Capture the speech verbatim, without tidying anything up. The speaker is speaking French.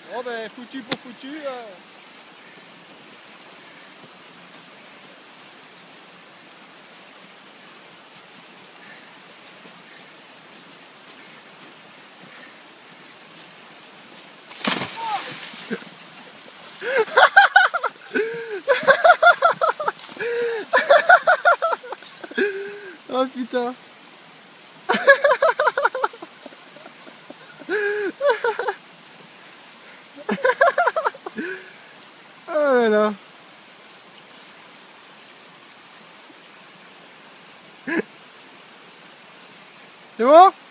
Oh ben foutu pour foutu. Euh... Oh putain. Oh là là. C'est bon?